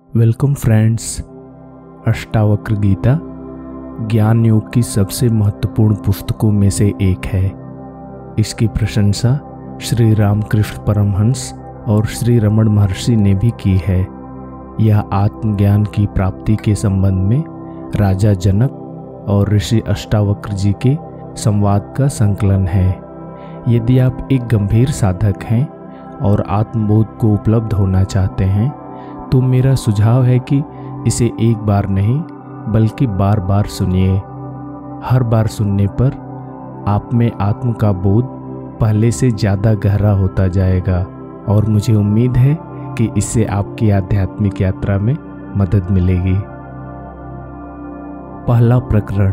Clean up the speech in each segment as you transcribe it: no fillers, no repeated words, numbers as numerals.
Welcome friends. Ashtavakra Gita ज्ञान योग की सबसे महत्वपूर्ण पुस्तकों में से एक है। इसकी प्रशंसा श्री रामकृष्ण परमहंस और श्री रमण महर्षि ने भी की है। यह आत्मज्ञान की प्राप्ति के संबंध में राजा जनक और ऋषि अष्टावक्र जी के संवाद का संकलन है। यदि आप एक गंभीर साधक हैं और आत्मबोध को उपलब्ध होना चाहते हैं तो मेरा सुझाव है कि इसे एक बार नहीं बल्कि बार बार सुनिए। हर बार सुनने पर आप में आत्म का बोध पहले से ज़्यादा गहरा होता जाएगा और मुझे उम्मीद है कि इससे आपकी आध्यात्मिक यात्रा में मदद मिलेगी। पहला प्रकरण।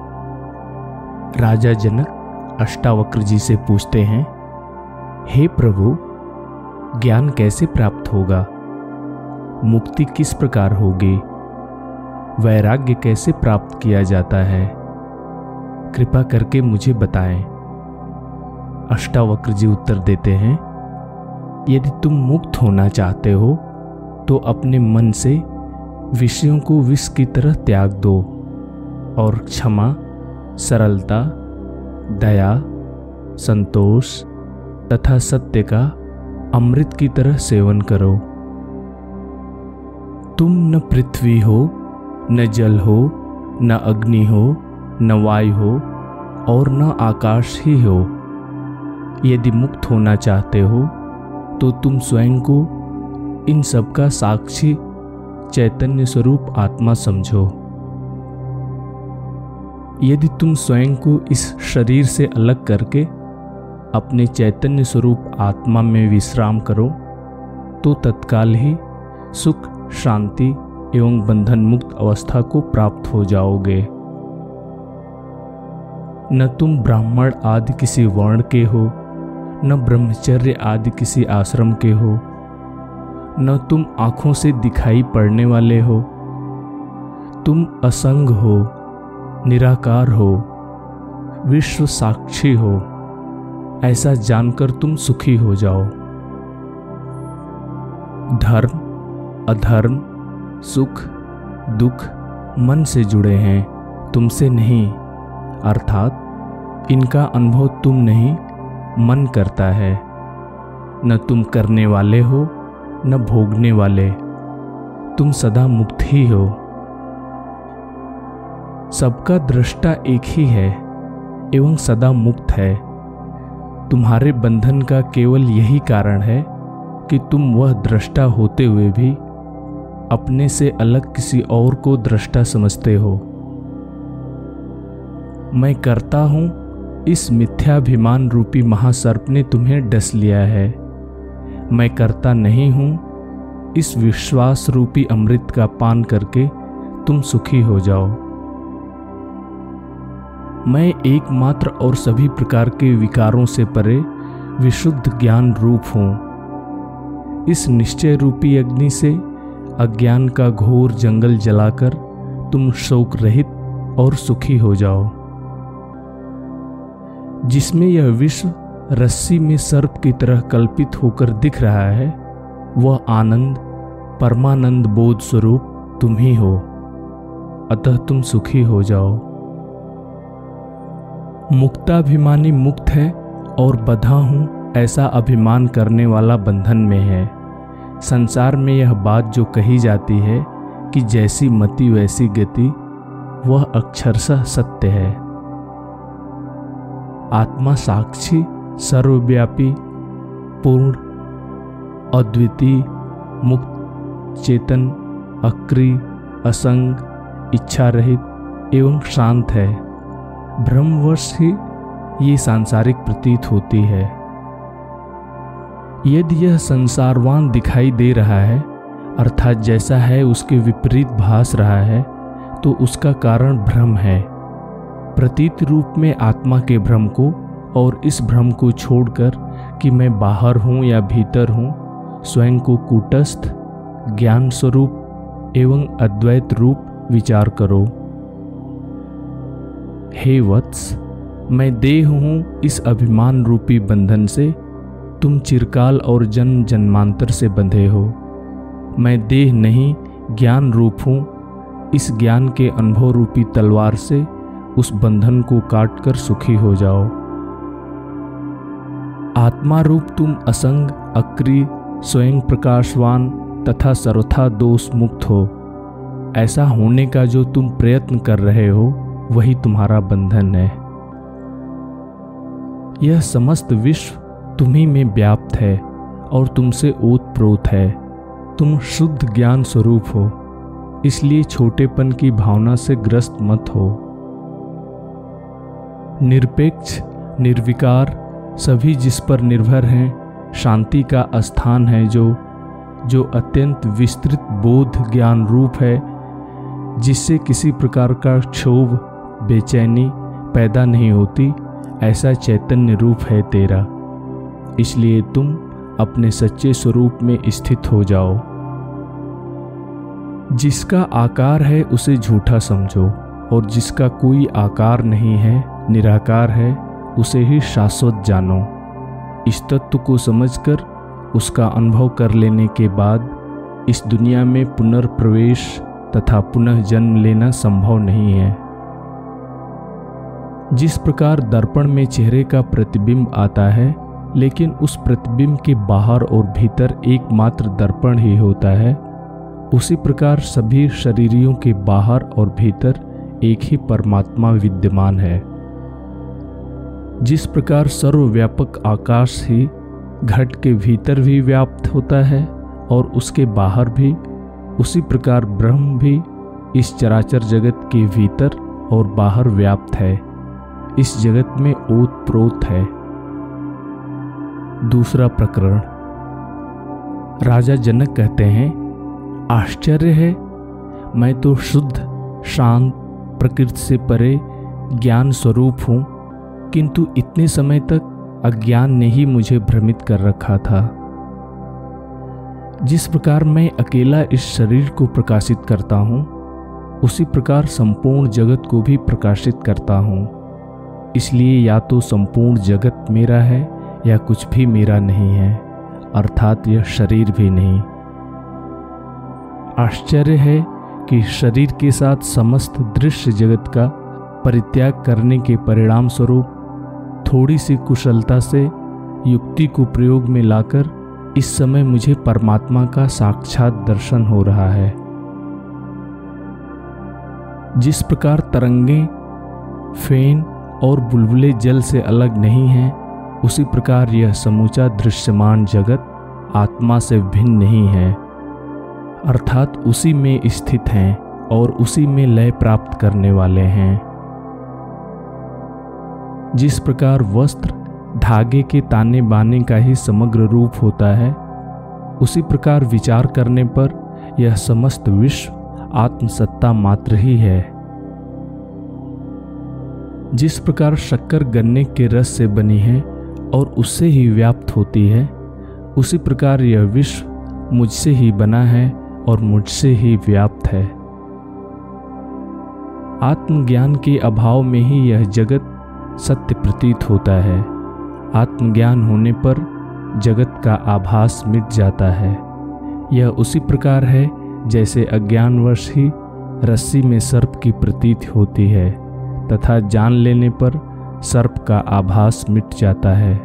राजा जनक अष्टावक्र जी से पूछते हैं, हे प्रभु, ज्ञान कैसे प्राप्त होगा? मुक्ति किस प्रकार होगी? वैराग्य कैसे प्राप्त किया जाता है? कृपा करके मुझे बताएं। अष्टावक्र जी उत्तर देते हैं, यदि तुम मुक्त होना चाहते हो तो अपने मन से विषयों को विष की तरह त्याग दो और क्षमा, सरलता, दया, संतोष तथा सत्य का अमृत की तरह सेवन करो। तुम न पृथ्वी हो, न जल हो, न अग्नि हो, न वायु हो और न आकाश ही हो। यदि मुक्त होना चाहते हो तो तुम स्वयं को इन सब का साक्षी चैतन्य स्वरूप आत्मा समझो। यदि तुम स्वयं को इस शरीर से अलग करके अपने चैतन्य स्वरूप आत्मा में विश्राम करो तो तत्काल ही सुख, शांति एवं बंधन मुक्त अवस्था को प्राप्त हो जाओगे। न तुम ब्राह्मण आदि किसी वर्ण के हो, न ब्रह्मचर्य आदि किसी आश्रम के हो, न तुम आंखों से दिखाई पड़ने वाले हो। तुम असंग हो, निराकार हो, विश्व साक्षी हो। ऐसा जानकर तुम सुखी हो जाओ। धर्म, अधर्म, सुख, दुख मन से जुड़े हैं, तुमसे नहीं। अर्थात इनका अनुभव तुम नहीं, मन करता है। न तुम करने वाले हो, न भोगने वाले। तुम सदा मुक्त ही हो। सबका दृष्टा एक ही है एवं सदा मुक्त है। तुम्हारे बंधन का केवल यही कारण है कि तुम वह दृष्टा होते हुए भी अपने से अलग किसी और को दृष्टा समझते हो। मैं करता हूं, इस मिथ्याभिमान रूपी महासर्प ने तुम्हें डस लिया है। मैं करता नहीं हूं, इस विश्वास रूपी अमृत का पान करके तुम सुखी हो जाओ। मैं एकमात्र और सभी प्रकार के विकारों से परे विशुद्ध ज्ञान रूप हूं। इस निश्चय रूपी अग्नि से अज्ञान का घोर जंगल जलाकर तुम शोक रहित और सुखी हो जाओ। जिसमें यह विश्व रस्सी में सर्प की तरह कल्पित होकर दिख रहा है, वह आनंद, परमानंद बोध स्वरूप तुम ही हो। अतः तुम सुखी हो जाओ। मुक्ताभिमानी मुक्त है और बंधा हूं ऐसा अभिमान करने वाला बंधन में है। संसार में यह बात जो कही जाती है कि जैसी मति वैसी गति, वह अक्षरशः सत्य है। आत्मा साक्षी, सर्वव्यापी, पूर्ण, अद्वितीय, मुक्त, चेतन, अक्रिय, असंग, इच्छा रहित एवं शांत है। ब्रह्मवश ही ये सांसारिक प्रतीत होती है। यदि यह संसारवान दिखाई दे रहा है, अर्थात जैसा है उसके विपरीत भास रहा है, तो उसका कारण भ्रम है। प्रतीत रूप में आत्मा के भ्रम को और इस भ्रम को छोड़कर कि मैं बाहर हूँ या भीतर हूँ, स्वयं को कूटस्थ, ज्ञान स्वरूप एवं अद्वैत रूप विचार करो। हे वत्स, मैं देह हूँ, इस अभिमान रूपी बंधन से तुम चिरकाल और जन्म जन्मांतर से बंधे हो। मैं देह नहीं, ज्ञान रूप हूँ, इस ज्ञान के अनुभव रूपी तलवार से उस बंधन को काटकर सुखी हो जाओ। आत्मा रूप तुम असंग, अक्रिय, स्वयं प्रकाशवान तथा सर्वथा दोष मुक्त हो। ऐसा होने का जो तुम प्रयत्न कर रहे हो वही तुम्हारा बंधन है। यह समस्त विश्व तुम्ही में व्याप्त है और तुमसे ओतप्रोत है। तुम शुद्ध ज्ञान स्वरूप हो, इसलिए छोटेपन की भावना से ग्रस्त मत हो। निरपेक्ष, निर्विकार, सभी जिस पर निर्भर हैं, शांति का स्थान है जो अत्यंत विस्तृत बोध ज्ञान रूप है, जिससे किसी प्रकार का क्षोभ, बेचैनी पैदा नहीं होती, ऐसा चैतन्य रूप है तेरा। इसलिए तुम अपने सच्चे स्वरूप में स्थित हो जाओ। जिसका आकार है उसे झूठा समझो, और जिसका कोई आकार नहीं है, निराकार है, उसे ही शाश्वत जानो। इस तत्व को समझकर उसका अनुभव कर लेने के बाद इस दुनिया में पुनर्प्रवेश तथा पुनः जन्म लेना संभव नहीं है। जिस प्रकार दर्पण में चेहरे का प्रतिबिंब आता है, लेकिन उस प्रतिबिंब के बाहर और भीतर एकमात्र दर्पण ही होता है, उसी प्रकार सभी शरीरियों के बाहर और भीतर एक ही परमात्मा विद्यमान है। जिस प्रकार सर्वव्यापक आकाश ही घट के भीतर भी व्याप्त होता है और उसके बाहर भी, उसी प्रकार ब्रह्म भी इस चराचर जगत के भीतर और बाहर व्याप्त है, इस जगत में ओतप्रोत है। दूसरा प्रकरण। राजा जनक कहते हैं, आश्चर्य है, मैं तो शुद्ध, शांत, प्रकृति से परे ज्ञान स्वरूप हूँ, किंतु इतने समय तक अज्ञान ने ही मुझे भ्रमित कर रखा था। जिस प्रकार मैं अकेला इस शरीर को प्रकाशित करता हूँ, उसी प्रकार संपूर्ण जगत को भी प्रकाशित करता हूँ। इसलिए या तो संपूर्ण जगत मेरा है या कुछ भी मेरा नहीं है, अर्थात यह शरीर भी नहीं। आश्चर्य है कि शरीर के साथ समस्त दृश्य जगत का परित्याग करने के परिणाम स्वरूप थोड़ी सी कुशलता से युक्ति को प्रयोग में लाकर इस समय मुझे परमात्मा का साक्षात दर्शन हो रहा है। जिस प्रकार तरंगें, फेन और बुलबुले जल से अलग नहीं हैं, उसी प्रकार यह समूचा दृश्यमान जगत आत्मा से भिन्न नहीं है, अर्थात उसी में स्थित हैं और उसी में लय प्राप्त करने वाले हैं। जिस प्रकार वस्त्र धागे के ताने बाने का ही समग्र रूप होता है, उसी प्रकार विचार करने पर यह समस्त विश्व आत्मसत्ता मात्र ही है। जिस प्रकार शक्कर गन्ने के रस से बनी है और उससे ही व्याप्त होती है, उसी प्रकार यह विश्व मुझसे ही बना है और मुझसे ही व्याप्त है। आत्मज्ञान के अभाव में ही यह जगत सत्य प्रतीत होता है। आत्मज्ञान होने पर जगत का आभास मिट जाता है। यह उसी प्रकार है जैसे अज्ञानवश ही रस्सी में सर्प की प्रतीति होती है तथा जान लेने पर सर्प का आभास मिट जाता है।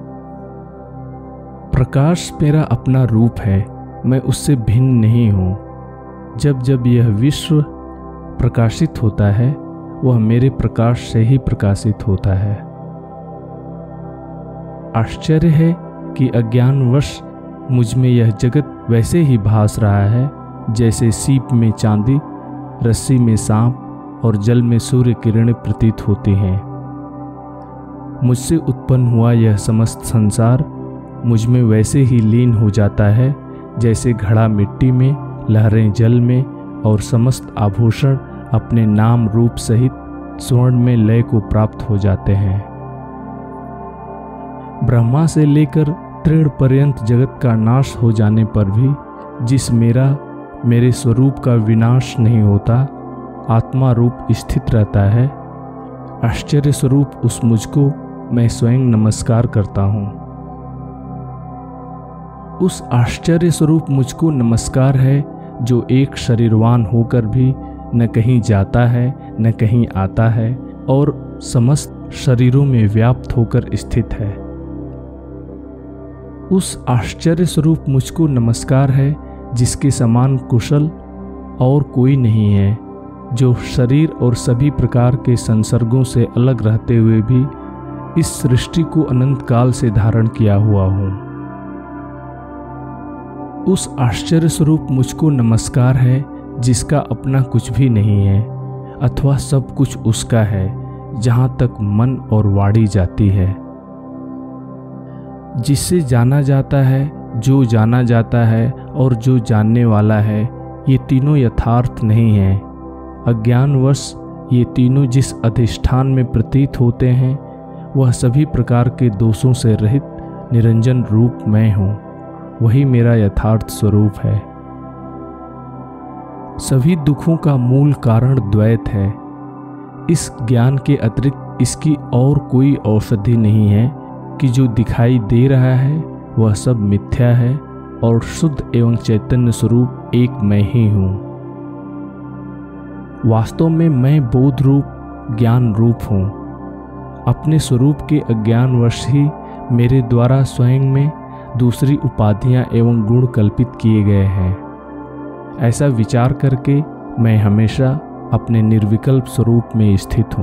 प्रकाश मेरा अपना रूप है, मैं उससे भिन्न नहीं हूँ। जब जब यह विश्व प्रकाशित होता है, वह मेरे प्रकाश से ही प्रकाशित होता है। आश्चर्य है कि अज्ञानवश मुझ में यह जगत वैसे ही भास रहा है जैसे सीप में चांदी, रस्सी में सांप और जल में सूर्य किरणें प्रतीत होती हैं। मुझसे उत्पन्न हुआ यह समस्त संसार मुझ में वैसे ही लीन हो जाता है जैसे घड़ा मिट्टी में, लहरें जल में और समस्त आभूषण अपने नाम रूप सहित स्वर्ण में लय को प्राप्त हो जाते हैं। ब्रह्मा से लेकर तृण पर्यंत जगत का नाश हो जाने पर भी जिस मेरे स्वरूप का विनाश नहीं होता, आत्मा रूप स्थित रहता है, आश्चर्य स्वरूप उस मुझको मैं स्वयं नमस्कार करता हूँ। उस आश्चर्य स्वरूप मुझको नमस्कार है जो एक शरीरवान होकर भी न कहीं जाता है न कहीं आता है और समस्त शरीरों में व्याप्त होकर स्थित है। उस आश्चर्य स्वरूप मुझको नमस्कार है जिसके समान कुशल और कोई नहीं है, जो शरीर और सभी प्रकार के संसर्गों से अलग रहते हुए भी इस सृष्टि को अनंत काल से धारण किया हुआ हूँ। उस आश्चर्य स्वरूप मुझको नमस्कार है जिसका अपना कुछ भी नहीं है अथवा सब कुछ उसका है, जहाँ तक मन और वाणी जाती है। जिससे जाना जाता है, जो जाना जाता है और जो जानने वाला है, ये तीनों यथार्थ नहीं हैं। अज्ञानवश ये तीनों जिस अधिष्ठान में प्रतीत होते हैं वह सभी प्रकार के दोषों से रहित निरंजन रूप मैं हूँ, वही मेरा यथार्थ स्वरूप है। सभी दुखों का मूल कारण द्वैत है। इस ज्ञान के अतिरिक्त इसकी और कोई औषधि नहीं है कि जो दिखाई दे रहा है वह सब मिथ्या है और शुद्ध एवं चैतन्य स्वरूप एक मैं ही हूँ। वास्तव में मैं बोध रूप ज्ञान रूप हूँ। अपने स्वरूप के अज्ञानवश ही मेरे द्वारा स्वयं में दूसरी उपाधियां एवं गुण कल्पित किए गए हैं। ऐसा विचार करके मैं हमेशा अपने निर्विकल्प स्वरूप में स्थित हूँ।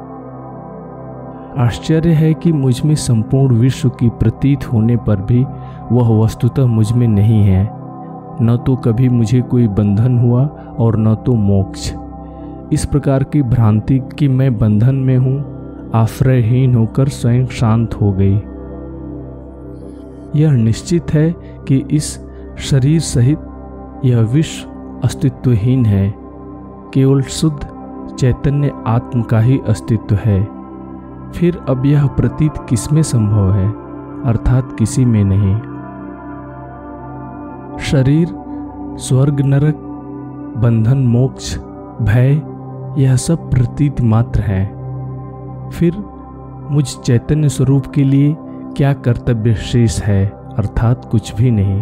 आश्चर्य है कि मुझ में संपूर्ण विश्व की प्रतीत होने पर भी वह वस्तुतः मुझ में नहीं है। न तो कभी मुझे कोई बंधन हुआ और न तो मोक्ष। इस प्रकार की भ्रांति कि मैं बंधन में हूँ आश्रयहीन होकर स्वयं शांत हो गई। यह निश्चित है कि इस शरीर सहित यह विश्व अस्तित्वहीन है। केवल शुद्ध चैतन्य आत्म का ही अस्तित्व है। फिर अब यह प्रतीत किसमें संभव है, अर्थात किसी में नहीं। शरीर, स्वर्ग नरक, बंधन मोक्ष, भय, यह सब प्रतीत मात्र है। फिर मुझ चैतन्य स्वरूप के लिए क्या कर्तव्य शेष है, अर्थात कुछ भी नहीं।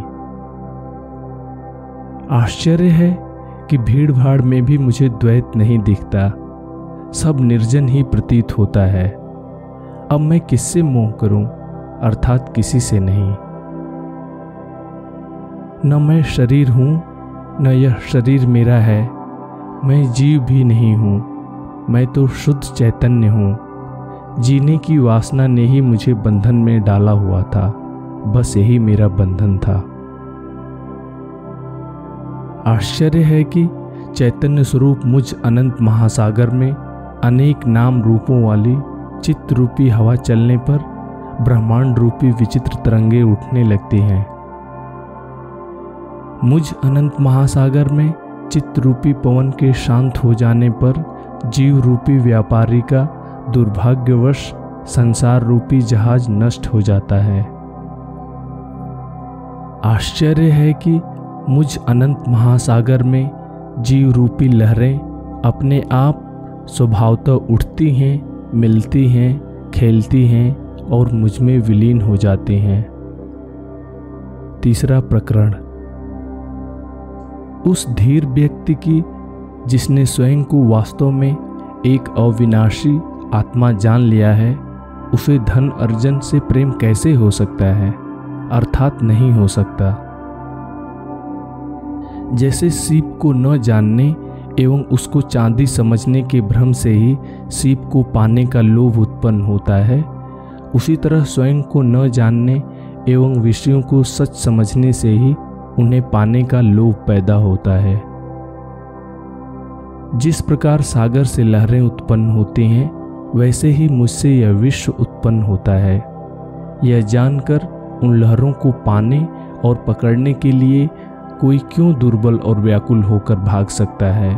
आश्चर्य है कि भीड़ भाड़ में भी मुझे द्वैत नहीं दिखता, सब निर्जन ही प्रतीत होता है। अब मैं किससे मोह करूं, अर्थात किसी से नहीं। न मैं शरीर हूं, न यह शरीर मेरा है। मैं जीव भी नहीं हूं, मैं तो शुद्ध चैतन्य हूं। जीने की वासना ने ही मुझे बंधन में डाला हुआ था, बस यही मेरा बंधन था। आश्चर्य है कि चैतन्य स्वरूप मुझ अनंत महासागर में अनेक नाम रूपों वाली चित्त रूपी हवा चलने पर ब्रह्मांड रूपी विचित्र तरंगे उठने लगती हैं। मुझ अनंत महासागर में चित्त रूपी पवन के शांत हो जाने पर जीव रूपी व्यापारी का दुर्भाग्यवश संसार रूपी जहाज नष्ट हो जाता है। आश्चर्य है कि मुझ अनंत महासागर में जीव रूपी लहरें अपने आप स्वभावतः उठती हैं, मिलती हैं, खेलती हैं और मुझ में विलीन हो जाती हैं। तीसरा प्रकरण। उस धीर व्यक्ति की जिसने स्वयं को वास्तव में एक अविनाशी आत्मा जान लिया है, उसे धन अर्जन से प्रेम कैसे हो सकता है, अर्थात नहीं हो सकता। जैसे सीप को न जानने एवं उसको चांदी समझने के भ्रम से ही सीप को पाने का लोभ उत्पन्न होता है, उसी तरह स्वयं को न जानने एवं विषयों को सच समझने से ही उन्हें पाने का लोभ पैदा होता है। जिस प्रकार सागर से लहरें उत्पन्न होती हैं, वैसे ही मुझसे यह विश्व उत्पन्न होता है। यह जानकर उन लहरों को पाने और पकड़ने के लिए कोई क्यों दुर्बल और व्याकुल होकर भाग सकता है।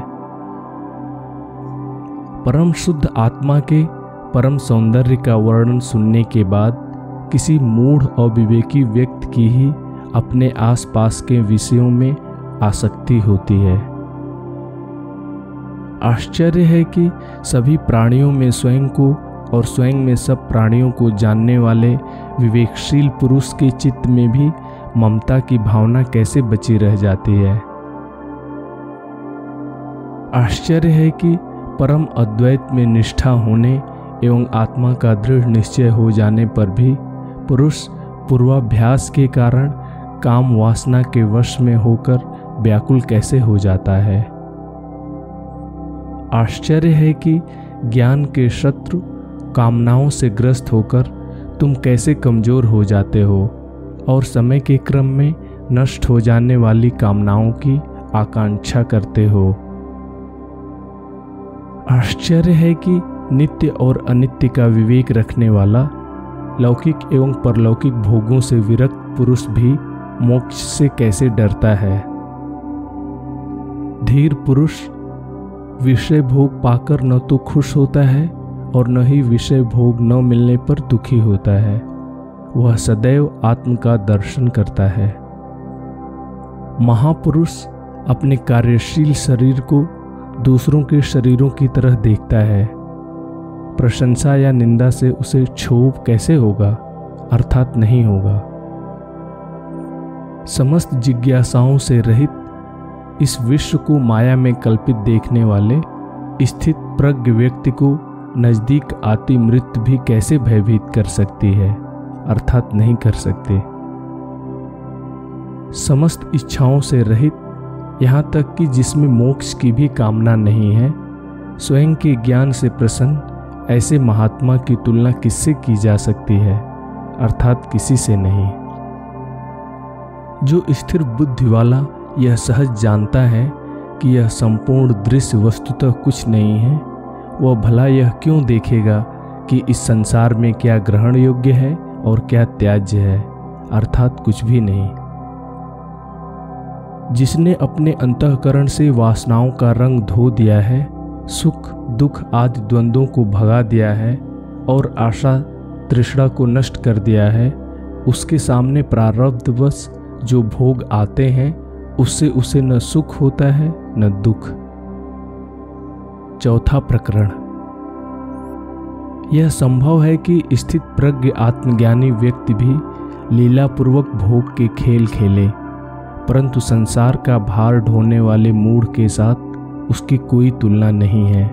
परम शुद्ध आत्मा के परम सौंदर्य का वर्णन सुनने के बाद किसी मूढ़ और विवेकी व्यक्ति की ही अपने आसपास के विषयों में आसक्ति होती है। आश्चर्य है कि सभी प्राणियों में स्वयं को और स्वयं में सब प्राणियों को जानने वाले विवेकशील पुरुष के चित्त में भी ममता की भावना कैसे बची रह जाती है। आश्चर्य है कि परम अद्वैत में निष्ठा होने एवं आत्मा का दृढ़ निश्चय हो जाने पर भी पुरुष पूर्वाभ्यास के कारण काम वासना के वश में होकर व्याकुल कैसे हो जाता है। आश्चर्य है कि ज्ञान के शत्रु कामनाओं से ग्रस्त होकर तुम कैसे कमजोर हो जाते हो और समय के क्रम में नष्ट हो जाने वाली कामनाओं की आकांक्षा करते हो। आश्चर्य है कि नित्य और अनित्य का विवेक रखने वाला लौकिक एवं परलौकिक भोगों से विरक्त पुरुष भी मोक्ष से कैसे डरता है। धीर पुरुष विषय भोग पाकर न तो खुश होता है और न ही विषय भोग न मिलने पर दुखी होता है। वह सदैव आत्म का दर्शन करता है। महापुरुष अपने कार्यशील शरीर को दूसरों के शरीरों की तरह देखता है। प्रशंसा या निंदा से उसे क्षोभ कैसे होगा, अर्थात नहीं होगा। समस्त जिज्ञासाओं से रहित इस विश्व को माया में कल्पित देखने वाले स्थित प्रज्ञ व्यक्ति को नजदीक आती मृत्यु भी कैसे भयभीत कर सकती है, अर्थात नहीं कर सकते। समस्त इच्छाओं से रहित, यहाँ तक कि जिसमें मोक्ष की भी कामना नहीं है, स्वयं के ज्ञान से प्रसन्न ऐसे महात्मा की तुलना किससे की जा सकती है, अर्थात किसी से नहीं। जो स्थिर बुद्धि वाला यह सहज जानता है कि यह संपूर्ण दृश्य वस्तुतः कुछ नहीं है, वह भला यह क्यों देखेगा कि इस संसार में क्या ग्रहण योग्य है और क्या त्याज्य है, अर्थात कुछ भी नहीं। जिसने अपने अंतःकरण से वासनाओं का रंग धो दिया है, सुख दुख आदि द्वंद्वों को भगा दिया है और आशा तृष्णा को नष्ट कर दिया है, उसके सामने प्रारब्धवश जो भोग आते हैं उससे उसे न सुख होता है न दुख। चौथा प्रकरण। यह संभव है कि स्थित प्रज्ञ आत्मज्ञानी व्यक्ति भी लीलापूर्वक भोग के खेल खेले, परंतु संसार का भार ढोने वाले मूढ़ के साथ उसकी कोई तुलना नहीं है।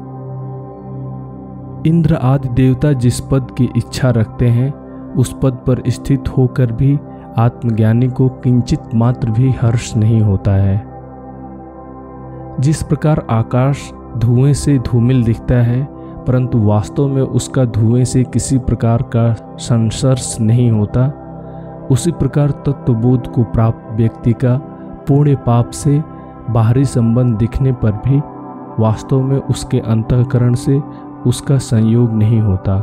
इंद्र आदि देवता जिस पद की इच्छा रखते हैं उस पद पर स्थित होकर भी आत्मज्ञानी को किंचित मात्र भी हर्ष नहीं होता है। जिस प्रकार आकाश धुएं से धूमिल दिखता है परंतु वास्तव में उसका धुएं से किसी प्रकार का संस्पर्श नहीं होता, उसी प्रकार तत्वबोध को प्राप्त व्यक्ति का पुण्य पाप से बाहरी संबंध दिखने पर भी वास्तव में उसके अंतःकरण से उसका संयोग नहीं होता।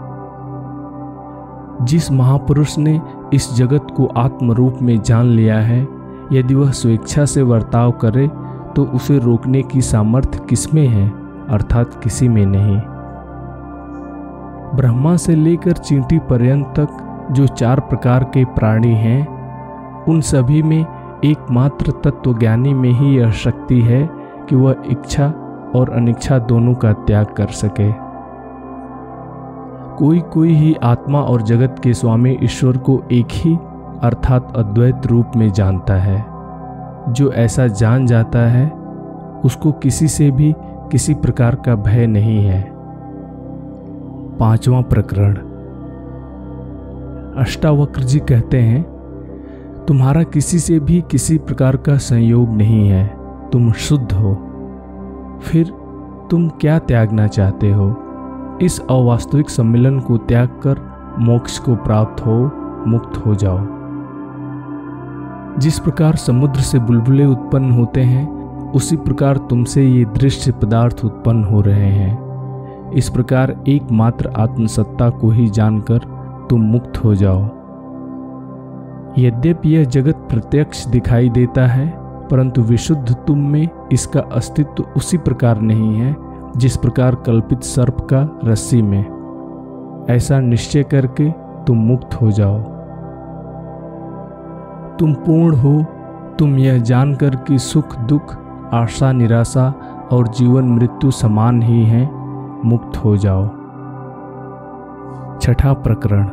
जिस महापुरुष ने इस जगत को आत्मरूप में जान लिया है, यदि वह स्वेच्छा से बर्ताव करे तो उसे रोकने की सामर्थ्य किसमें है, अर्थात किसी में नहीं। ब्रह्मा से लेकर चींटी पर्यंत तक जो 4 प्रकार के प्राणी हैं, उन सभी में एकमात्र तत्वज्ञानी में ही यह शक्ति है कि वह इच्छा और अनिच्छा दोनों का त्याग कर सके। कोई ही आत्मा और जगत के स्वामी ईश्वर को एक ही अर्थात अद्वैत रूप में जानता है। जो ऐसा जान जाता है उसको किसी से भी किसी प्रकार का भय नहीं है। 5वां प्रकरण। अष्टावक्र जी कहते हैं, तुम्हारा किसी से भी किसी प्रकार का संयोग नहीं है, तुम शुद्ध हो, फिर तुम क्या त्यागना चाहते हो। इस अवास्तविक सम्मिलन को त्याग कर मोक्ष को प्राप्त हो, मुक्त हो जाओ। जिस प्रकार समुद्र से बुलबुले उत्पन्न होते हैं, उसी प्रकार तुमसे ये दृश्य पदार्थ उत्पन्न हो रहे हैं। इस प्रकार एकमात्र आत्मसत्ता को ही जानकर तुम मुक्त हो जाओ। यद्यपि यह जगत प्रत्यक्ष दिखाई देता है, परंतु विशुद्ध तुम में इसका अस्तित्व उसी प्रकार नहीं है जिस प्रकार कल्पित सर्प का रस्सी में। ऐसा निश्चय करके तुम मुक्त हो जाओ। तुम पूर्ण हो, तुम यह जानकर कि सुख दुख, आशा निराशा और जीवन मृत्यु समान ही हैं, मुक्त हो जाओ। 6ठा प्रकरण।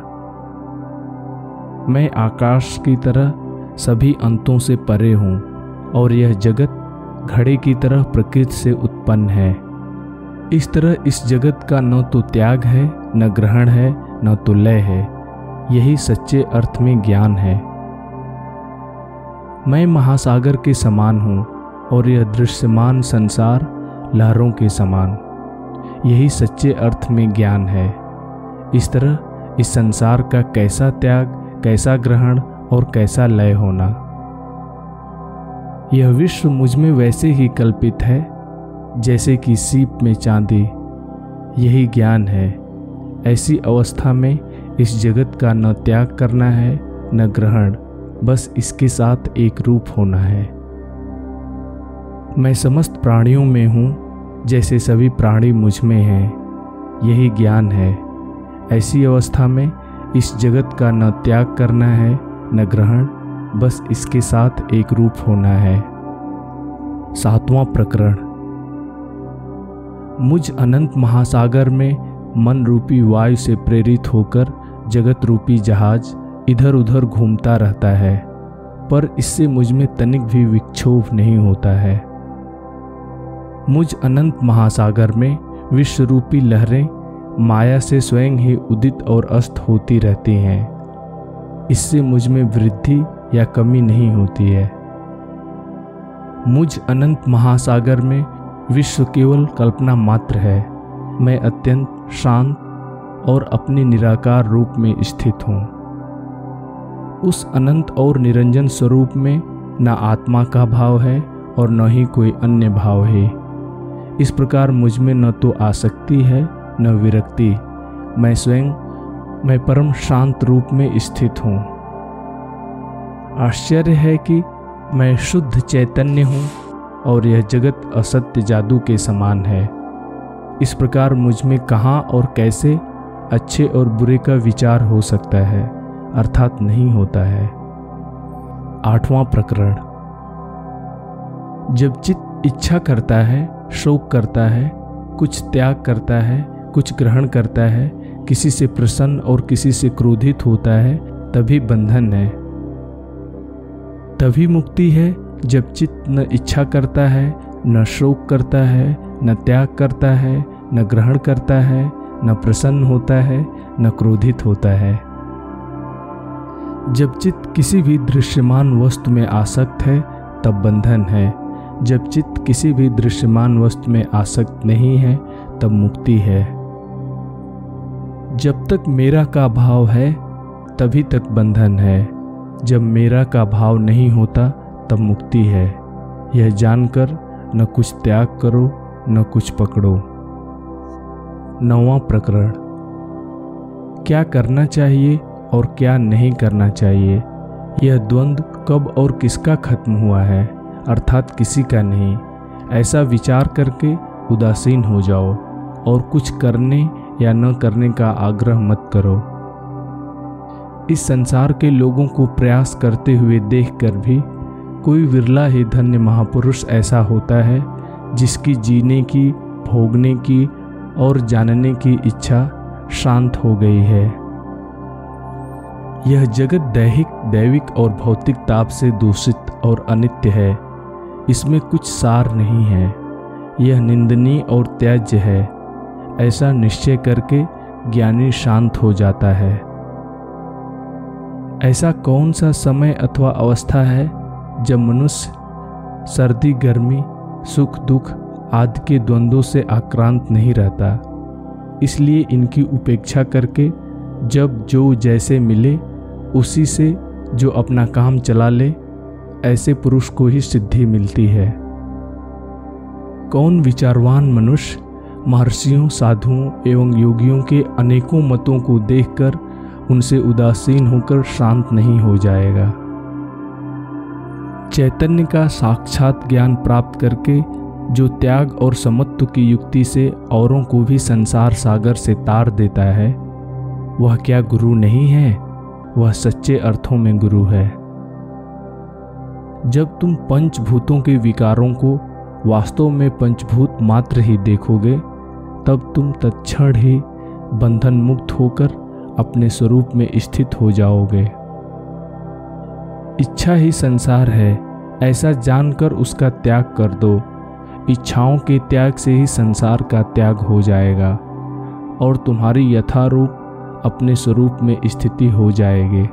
मैं आकाश की तरह सभी अंतों से परे हूँ और यह जगत घड़े की तरह प्रकृति से उत्पन्न है। इस तरह इस जगत का न तो त्याग है, न ग्रहण है, न तो लय है। यही सच्चे अर्थ में ज्ञान है। मैं महासागर के समान हूँ और यह दृश्यमान संसार लहरों के समान। यही सच्चे अर्थ में ज्ञान है। इस तरह इस संसार का कैसा त्याग, कैसा ग्रहण और कैसा लय होना, यह विश्व मुझ में वैसे ही कल्पित है जैसे कि सीप में चांदी। यही ज्ञान है। ऐसी अवस्था में इस जगत का न त्याग करना है, न ग्रहण, बस इसके साथ एक रूप होना है। मैं समस्त प्राणियों में हूँ जैसे सभी प्राणी मुझ में हैं। यही ज्ञान है। ऐसी अवस्था में इस जगत का न त्याग करना है, न ग्रहण, बस इसके साथ एक रूप होना है। 7वां प्रकरण। मुझ अनंत महासागर में मन रूपी वायु से प्रेरित होकर जगत रूपी जहाज इधर उधर घूमता रहता है, पर इससे मुझ में तनिक भी विक्षोभ नहीं होता है। मुझ अनंत महासागर में विश्व रूपी लहरें माया से स्वयं ही उदित और अस्त होती रहती हैं। इससे मुझ में वृद्धि या कमी नहीं होती है। मुझ अनंत महासागर में विश्व केवल कल्पना मात्र है। मैं अत्यंत शांत और अपने निराकार रूप में स्थित हूँ। उस अनंत और निरंजन स्वरूप में न आत्मा का भाव है और न ही कोई अन्य भाव है। इस प्रकार मुझ में न तो आसक्ति है, न विरक्ति। मैं परम शांत रूप में स्थित हूँ। आश्चर्य है कि मैं शुद्ध चैतन्य हूँ और यह जगत असत्य जादू के समान है। इस प्रकार मुझ में कहाँ और कैसे अच्छे और बुरे का विचार हो सकता है, अर्थात नहीं होता है। 8वां प्रकरण। जब चित्त इच्छा करता है, शोक करता है, कुछ त्याग करता है, कुछ ग्रहण करता है, किसी से प्रसन्न और किसी से क्रोधित होता है, तभी बंधन है। तभी मुक्ति है जब चित्त न इच्छा करता है, न शोक करता है, न त्याग करता है, न ग्रहण करता है, न प्रसन्न होता है, न क्रोधित होता है। जब चित्त किसी भी दृश्यमान वस्तु में आसक्त है, तब बंधन है। जब चित्त किसी भी दृश्यमान वस्तु में आसक्त नहीं है, तब मुक्ति है। जब तक मेरा का भाव है, तभी तक बंधन है। जब मेरा का भाव नहीं होता, तब मुक्ति है। यह जानकर न कुछ त्याग करो, न कुछ पकड़ो। 9वां प्रकरण। क्या करना चाहिए और क्या नहीं करना चाहिए, यह द्वंद्व कब और किसका खत्म हुआ है, अर्थात किसी का नहीं। ऐसा विचार करके उदासीन हो जाओ और कुछ करने या न करने का आग्रह मत करो। इस संसार के लोगों को प्रयास करते हुए देखकर भी कोई विरला ही धन्य महापुरुष ऐसा होता है जिसकी जीने की, भोगने की और जानने की इच्छा शांत हो गई है। यह जगत दैविक और भौतिक ताप से दूषित और अनित्य है। इसमें कुछ सार नहीं है। यह निंदनीय और त्याज्य है। ऐसा निश्चय करके ज्ञानी शांत हो जाता है। ऐसा कौन सा समय अथवा अवस्था है जब मनुष्य सर्दी, गर्मी, सुख, दुख आदि के द्वंद्वों से आक्रांत नहीं रहता। इसलिए इनकी उपेक्षा करके जब जो जैसे मिले उसी से जो अपना काम चला ले, ऐसे पुरुष को ही सिद्धि मिलती है। कौन विचारवान मनुष्य महर्षियों, साधुओं एवं योगियों के अनेकों मतों को देखकर उनसे उदासीन होकर शांत नहीं हो जाएगा। चैतन्य का साक्षात ज्ञान प्राप्त करके जो त्याग और समत्व की युक्ति से औरों को भी संसार सागर से तार देता है, वह क्या गुरु नहीं है? वह सच्चे अर्थों में गुरु है। जब तुम पंचभूतों के विकारों को वास्तव में पंचभूत मात्र ही देखोगे, तब तुम तत्क्षण ही बंधन मुक्त होकर अपने स्वरूप में स्थित हो जाओगे। इच्छा ही संसार है, ऐसा जानकर उसका त्याग कर दो। इच्छाओं के त्याग से ही संसार का त्याग हो जाएगा और तुम्हारी यथारूप अपने स्वरूप में स्थिति हो जाएगी।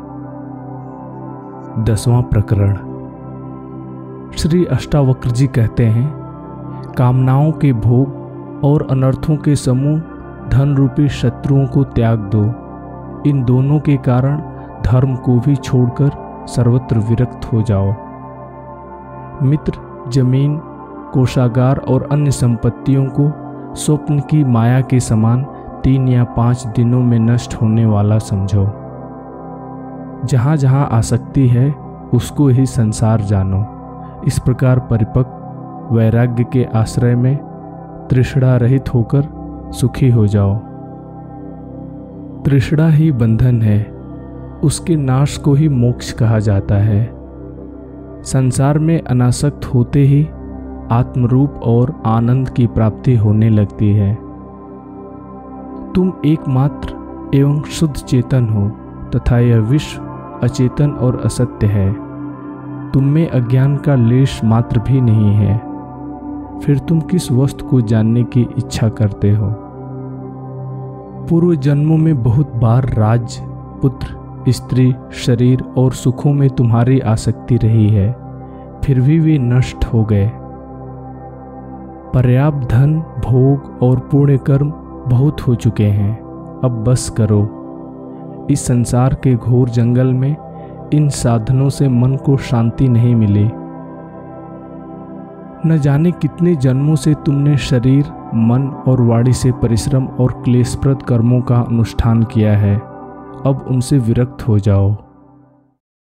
10वां प्रकरण। श्री अष्टावक्र जी कहते हैं, कामनाओं के भोग और अनर्थों के समूह धन रूपी शत्रुओं को त्याग दो। इन दोनों के कारण धर्म को भी छोड़कर सर्वत्र विरक्त हो जाओ। मित्र, जमीन, कोषागार और अन्य संपत्तियों को स्वप्न की माया के समान 3 या 5 दिनों में नष्ट होने वाला समझो। जहाँ जहाँ आसक्ति है उसको ही संसार जानो। इस प्रकार परिपक्व वैराग्य के आश्रय में तृष्णा रहित होकर सुखी हो जाओ। तृष्णा ही बंधन है, उसके नाश को ही मोक्ष कहा जाता है। संसार में अनासक्त होते ही आत्मरूप और आनंद की प्राप्ति होने लगती है। तुम एकमात्र एवं शुद्ध चेतन हो तथा यह विश्व अचेतन और असत्य है। तुम में अज्ञान का लेश मात्र भी नहीं है। फिर तुम किस वस्तु को जानने की इच्छा करते हो? पूर्व जन्मों में बहुत बार राज्य, पुत्र, स्त्री, शरीर और सुखों में तुम्हारी आसक्ति रही है, फिर भी वे नष्ट हो गए। पर्याप्त धन, भोग और पुण्य कर्म बहुत हो चुके हैं। अब बस करो। इस संसार के घोर जंगल में इन साधनों से मन को शांति नहीं मिली। न जाने कितने जन्मों से तुमने शरीर, मन और वाणी से परिश्रम और क्लेशप्रद कर्मों का अनुष्ठान किया है। अब उनसे विरक्त हो जाओ।